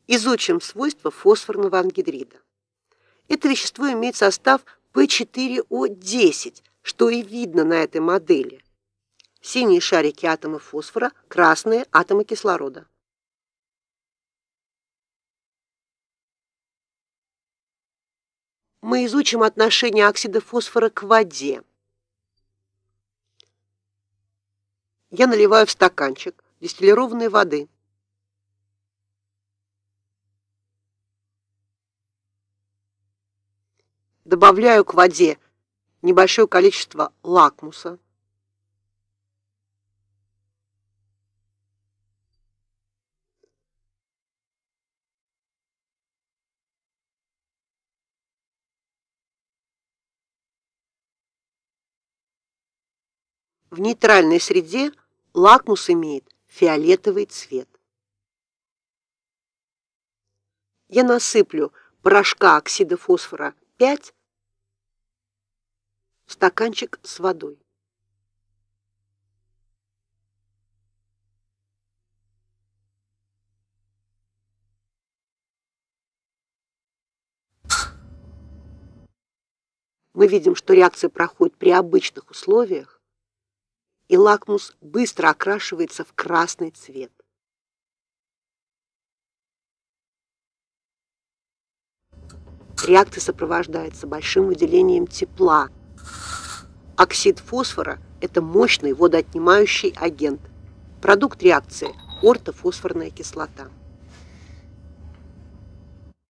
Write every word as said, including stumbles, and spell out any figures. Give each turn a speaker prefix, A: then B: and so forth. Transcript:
A: Изучим свойства фосфорного ангидрида. Это вещество имеет состав пэ четыре о десять, что и видно на этой модели. Синие шарики атомов фосфора, красные атомы кислорода. Мы изучим отношение оксида фосфора к воде. Я наливаю в стаканчик дистиллированной воды. Добавляю к воде небольшое количество лакмуса. В нейтральной среде лакмус имеет фиолетовый цвет. Я насыплю порошка оксида фосфора пять в стаканчик с водой. Мы видим, что реакция проходит при обычных условиях, и лакмус быстро окрашивается в красный цвет. Реакция сопровождается большим выделением тепла. Оксид фосфора – это мощный водоотнимающий агент. Продукт реакции – ортофосфорная кислота.